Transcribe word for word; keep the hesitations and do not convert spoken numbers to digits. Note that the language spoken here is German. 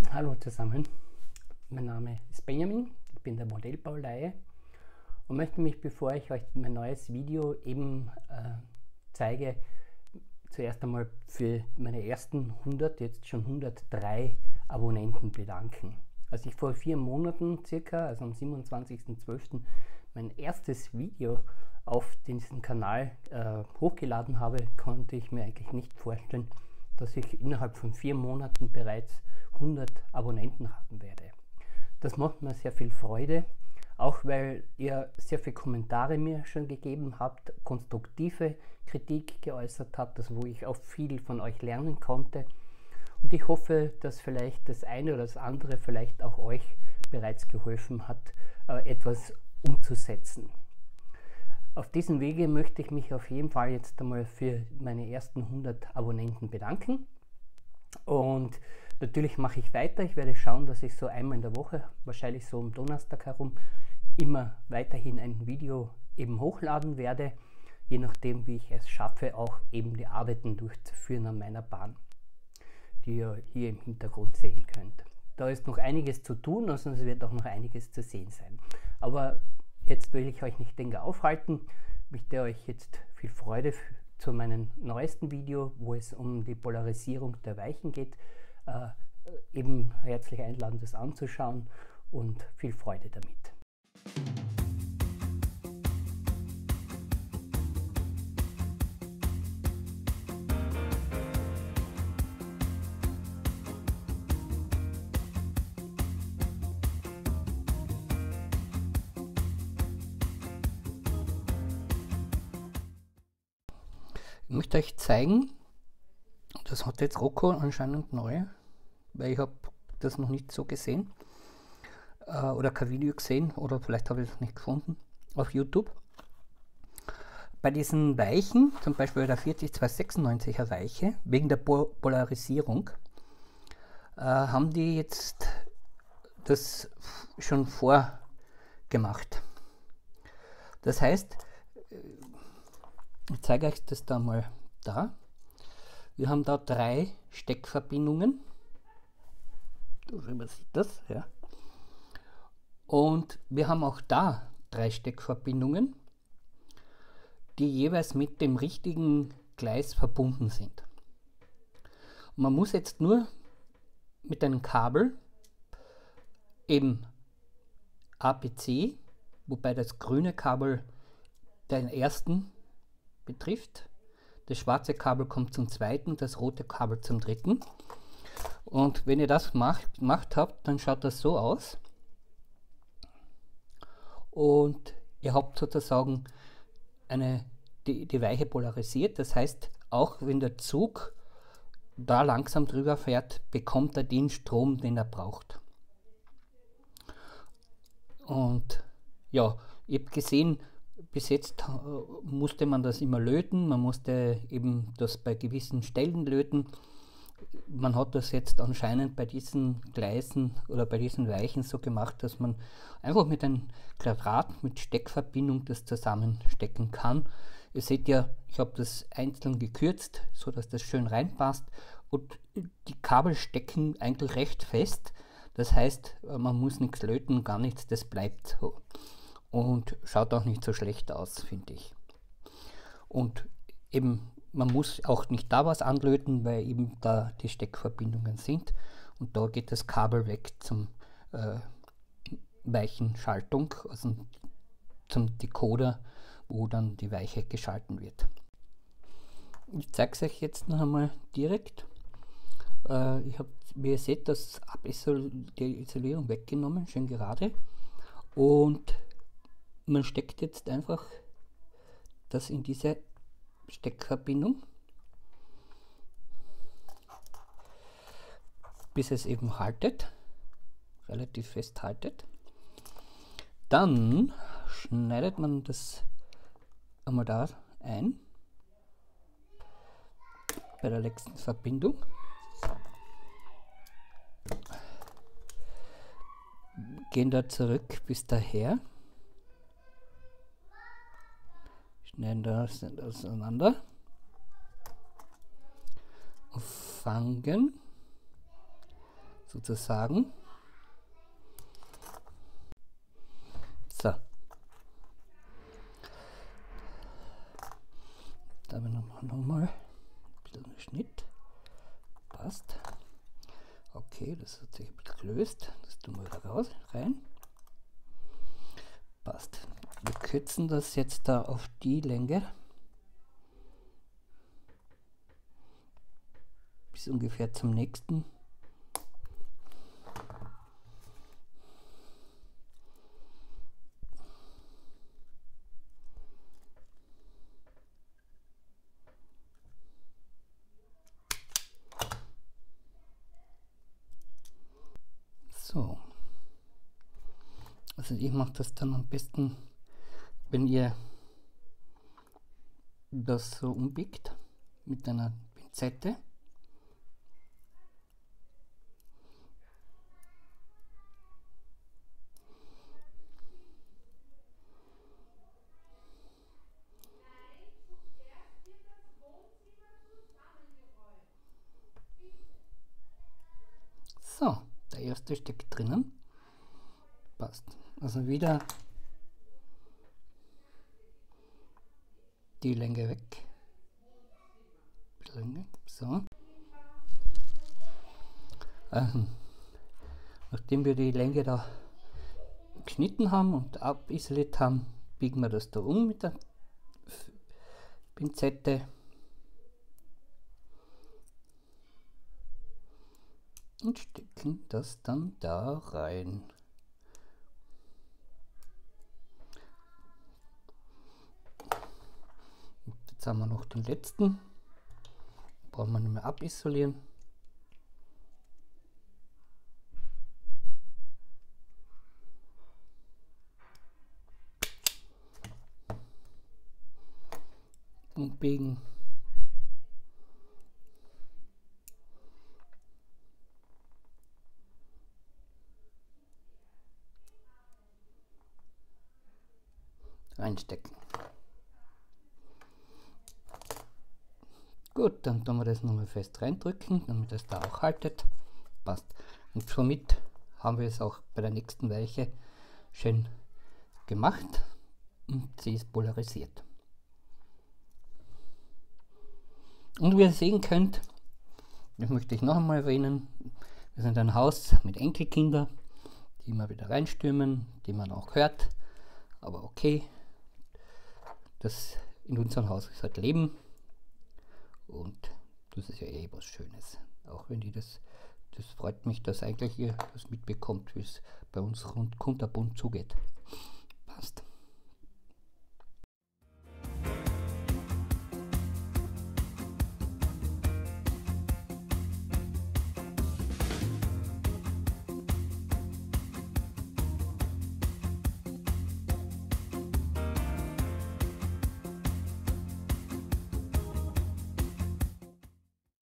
Hallo zusammen, mein Name ist Benjamin, ich bin der Modellbauleihe und möchte mich, bevor ich euch mein neues Video eben äh, zeige, zuerst einmal für meine ersten hundert, jetzt schon hundertdrei Abonnenten bedanken. Als ich vor vier Monaten circa, also am siebenundzwanzigsten zwölften mein erstes Video auf diesen Kanal äh, hochgeladen habe, konnte ich mir eigentlich nicht vorstellen, dass ich innerhalb von vier Monaten bereits hundert Abonnenten haben werde. Das macht mir sehr viel Freude, auch weil ihr sehr viele Kommentare mir schon gegeben habt, konstruktive Kritik geäußert habt, das wo ich auch viel von euch lernen konnte. Und ich hoffe, dass vielleicht das eine oder das andere vielleicht auch euch bereits geholfen hat, etwas umzusetzen. Auf diesem Wege möchte ich mich auf jeden Fall jetzt einmal für meine ersten hundert Abonnenten bedanken. Und natürlich mache ich weiter. Ich werde schauen, dass ich so einmal in der Woche, wahrscheinlich so am Donnerstag herum, immer weiterhin ein Video eben hochladen werde, je nachdem, wie ich es schaffe, auch eben die Arbeiten durchzuführen an meiner Bahn, die ihr hier im Hintergrund sehen könnt. Da ist noch einiges zu tun, also es wird auch noch einiges zu sehen sein. Aber jetzt will ich euch nicht länger aufhalten. Ich möchte euch jetzt viel Freude zu meinem neuesten Video, wo es um die Polarisierung der Weichen geht, äh, eben herzlich einladen, das anzuschauen und viel Freude damit. Ich möchte euch zeigen, das hat jetzt Rocco anscheinend neu, weil ich habe das noch nicht so gesehen äh, oder kein Video gesehen oder vielleicht habe ich es nicht gefunden auf YouTube. Bei diesen Weichen, zum Beispiel der vierzig zweihundertsechsundneunziger Weiche, wegen der Pol Polarisierung, äh, haben die jetzt das schon vorgemacht. Das heißt, ich zeige euch das da mal da. Wir haben da drei Steckverbindungen. Man sieht das, ja. Und wir haben auch da drei Steckverbindungen, die jeweils mit dem richtigen Gleis verbunden sind. Und man muss jetzt nur mit einem Kabel eben A B C, wobei das grüne Kabel den ersten betrifft. Das schwarze Kabel kommt zum zweiten, das rote Kabel zum dritten. Und wenn ihr das macht, gemacht habt, dann schaut das so aus. Und ihr habt sozusagen eine, die, die Weiche polarisiert. Das heißt, auch wenn der Zug da langsam drüber fährt, bekommt er den Strom, den er braucht. Und ja, ihr habt gesehen, bis jetzt musste man das immer löten, man musste eben das bei gewissen Stellen löten. Man hat das jetzt anscheinend bei diesen Gleisen oder bei diesen Weichen so gemacht, dass man einfach mit einem Quadrat mit Steckverbindung das zusammenstecken kann. Ihr seht ja, ich habe das einzeln gekürzt, so dass das schön reinpasst, und die Kabel stecken eigentlich recht fest. Das heißt, man muss nichts löten, gar nichts, das bleibt so. Und schaut auch nicht so schlecht aus, finde ich. Und eben, man muss auch nicht da was anlöten, weil eben da die Steckverbindungen sind. Und da geht das Kabel weg zum äh, Weichenschaltung, also zum Decoder, wo dann die Weiche geschalten wird. Ich zeige es euch jetzt noch einmal direkt. Äh, ich habe, wie ihr seht, das Abisol die Isolierung weggenommen, schön gerade. Und man steckt jetzt einfach das in diese Steckverbindung, bis es eben haltet, relativ fest haltet. Dann schneidet man das einmal da ein, bei der letzten Verbindung. Gehen da zurück bis daher. Schneiden das auseinander. fangen, sozusagen. So. Da haben wir nochmal ein bisschen Schnitt. Passt. Okay, das hat sich ein bisschen gelöst. Das tun wir wieder raus, rein. Passt. Wir kürzen das jetzt da auf die Länge. Bis ungefähr zum nächsten. So. Also ich mache das dann am besten, wenn ihr das so umbiegt mit einer Pinzette. So, der erste steckt drinnen. Passt. Also wieder die Länge weg. Länge. So. Also, nachdem wir die Länge da geschnitten haben und abisoliert haben, biegen wir das da um mit der Pinzette. Und stecken das dann da rein. Und jetzt haben wir noch den letzten. Brauchen wir nicht mehr abisolieren. Und biegen. Reinstecken. Gut, dann tun wir das nochmal fest reindrücken, damit das da auch haltet. Passt. Und somit haben wir es auch bei der nächsten Weiche schön gemacht und sie ist polarisiert. Und wie ihr sehen könnt, das möchte ich noch einmal erwähnen, wir sind ein Haus mit Enkelkindern, die immer wieder reinstürmen, die man auch hört, aber okay. Das in unserem Haus ist halt Leben und das ist ja eh was Schönes. Auch wenn die das, das freut mich, dass eigentlich ihr das mitbekommt, wie es bei uns rund kunterbunt zugeht. Passt.